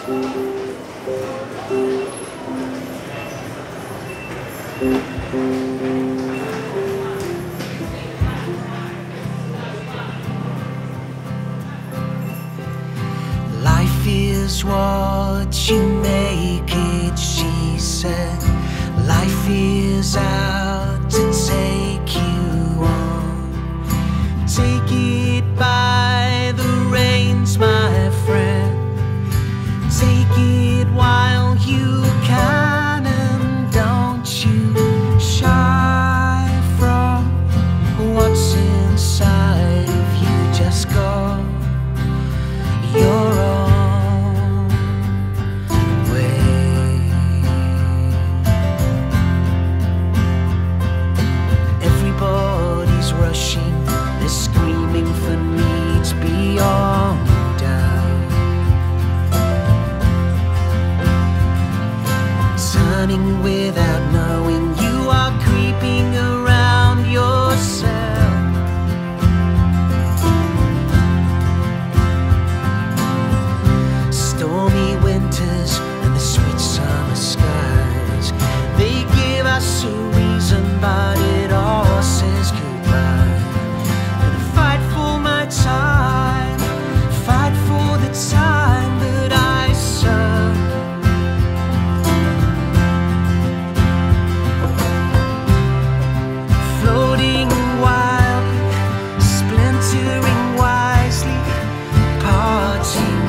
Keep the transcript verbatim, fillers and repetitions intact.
Life is what you make it, she said. Life is out to take you on. Take it by the reins, my friend. Take it while you can, and don't you shy from what's inside of you. Just go your own way. Everybody's rushing, they're screaming for needs beyond doubt, turning without knowing. You are creeping around yourself. Stormy winters and the sweet summer skies, they give us a reason, but it all says goodbye. And I fight for my time, fight for the time that I serve. Floating wildly, splintering wisely, parting